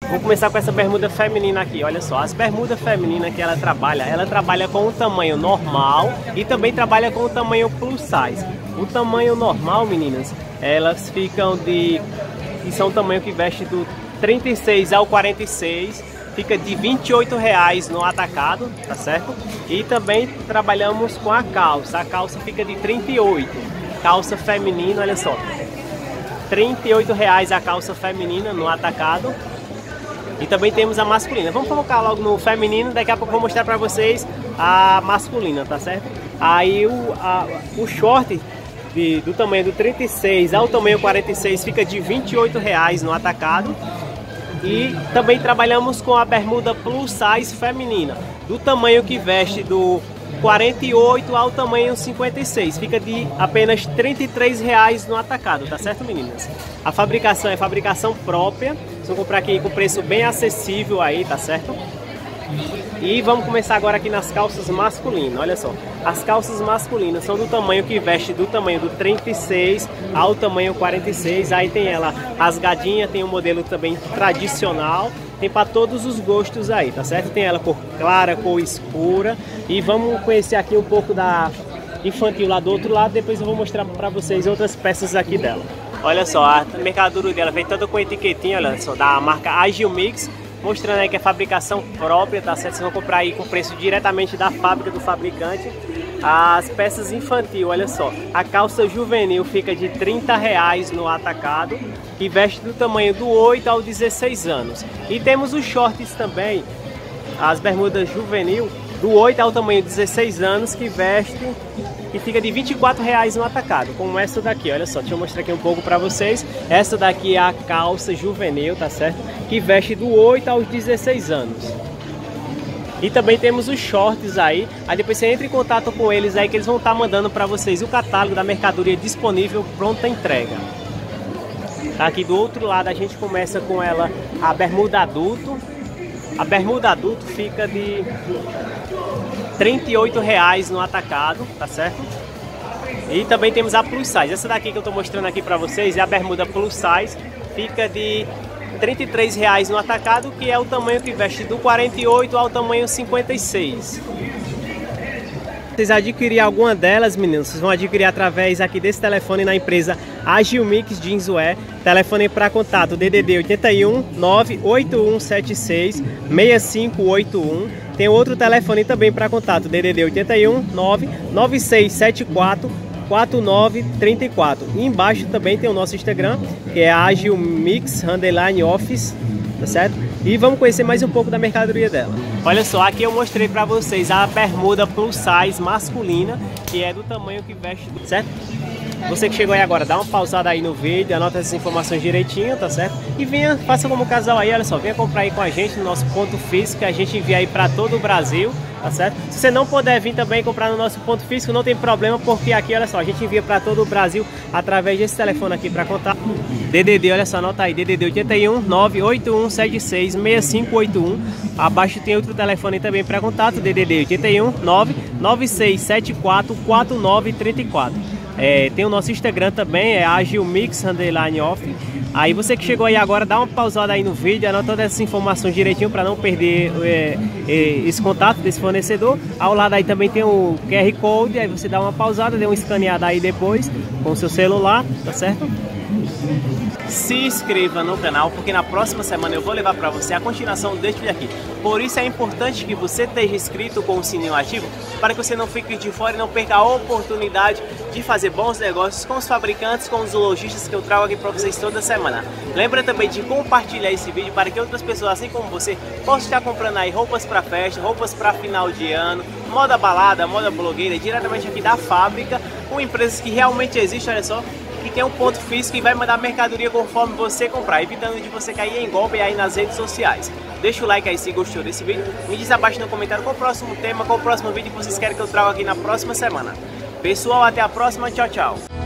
Vou começar com essa bermuda feminina aqui, olha só. As bermudas femininas que ela trabalha com o tamanho normal e também trabalha com o tamanho plus size. O tamanho normal, meninas, elas ficam de... que são o tamanho que veste do 36 ao 46, fica de R$ 28,00 no atacado, tá certo? E também trabalhamos com a calça fica de 38, calça feminina, olha só, R$ 38,00 a calça feminina no atacado. E também temos a masculina. Vamos colocar logo no feminino, daqui a pouco eu vou mostrar pra vocês a masculina, tá certo? Aí o short do tamanho do 36 ao tamanho 46 fica de R$ 28,00 no atacado. E também trabalhamos com a bermuda plus size feminina, do tamanho que veste do 48 ao tamanho 56, fica de apenas R$ 33,00 no atacado, tá certo, meninas? A fabricação é fabricação própria, vocês vão comprar aqui com preço bem acessível aí, tá certo? E vamos começar agora aqui nas calças masculinas, olha só. As calças masculinas são do tamanho que veste do tamanho do 36 ao tamanho 46. Aí tem ela rasgadinha, tem um modelo também tradicional. Tem para todos os gostos aí, tá certo? Tem ela cor clara, cor escura. E vamos conhecer aqui um pouco da infantil lá do outro lado. Depois eu vou mostrar para vocês outras peças aqui dela. Olha só, a mercadoria dela vem toda com etiquetinha, olha só, da marca Agil Mix. Mostrando aí que é fabricação própria, tá certo? Vocês vão comprar aí com preço diretamente da fábrica do fabricante. As peças infantil, olha só. A calça juvenil fica de R$ 30,00 no atacado, que veste do tamanho do 8 ao 16 anos. E temos os shorts também, as bermudas juvenil, do 8 ao tamanho 16 anos, que veste e fica de R$ 24,00 no atacado, como essa daqui, olha só, deixa eu mostrar aqui um pouco para vocês. Essa daqui é a calça juvenil, tá certo? Que veste do 8 aos 16 anos. E também temos os shorts aí depois você entra em contato com eles aí, que eles vão estar mandando para vocês o catálogo da mercadoria disponível, pronta entrega. Aqui do outro lado a gente começa com ela, a bermuda adulto. A bermuda adulto fica de R$ 38,00 no atacado, tá certo? E também temos a plus size. Essa daqui que eu tô mostrando aqui para vocês é a bermuda plus size, fica de R$ 33,00 no atacado, que é o tamanho que veste do 48 ao tamanho 56. Vocês adquirirem alguma delas, meninos, vocês vão adquirir através aqui desse telefone na empresa Agil Mix Jeanswear. Telefone para contato DDD 81 98176 6581. Tem outro telefone também para contato DDD 81 99674 4934. E embaixo também tem o nosso Instagram, que é Agil Mix _office, tá certo? E vamos conhecer mais um pouco da mercadoria dela. Olha só, aqui eu mostrei para vocês a bermuda plus size masculina, que é do tamanho que veste, certo? Você que chegou aí agora, dá uma pausada aí no vídeo, anota essas informações direitinho, tá certo? E venha, faça como casal aí, olha só, venha comprar aí com a gente no nosso ponto físico, que a gente envia aí para todo o Brasil, tá certo? Se você não puder vir também comprar no nosso ponto físico, não tem problema, porque aqui, olha só, a gente envia para todo o Brasil através desse telefone aqui para contar. DDD, olha só, anota aí, DDD 81 98176 6581. Abaixo tem outro telefone também para contato, DDD 81 99674 4934. Tem o nosso Instagram também, é Agil Mix _off. Aí você que chegou aí agora, dá uma pausada aí no vídeo, anota todas essas informações direitinho para não perder esse contato desse fornecedor. Ao lado aí também tem o QR Code, aí você dá uma pausada, dê uma escaneada aí depois com o seu celular, tá certo? Se inscreva no canal, porque na próxima semana eu vou levar para você a continuação deste vídeo aqui. Por isso é importante que você esteja inscrito com o sininho ativo, para que você não fique de fora e não perca a oportunidade de fazer bons negócios com os fabricantes, com os lojistas que eu trago aqui para vocês toda semana. Lembra também de compartilhar esse vídeo para que outras pessoas, assim como você, possam estar comprando aí roupas para festa, roupas para final de ano, moda balada, moda blogueira, diretamente aqui da fábrica, com empresas que realmente existem, olha só, que tem um ponto físico e vai mandar mercadoria conforme você comprar, evitando de você cair em golpe aí nas redes sociais. Deixa o like aí se gostou desse vídeo, me diz abaixo no comentário qual o próximo tema, qual o próximo vídeo que vocês querem que eu traga aqui na próxima semana. Pessoal, até a próxima, tchau, tchau!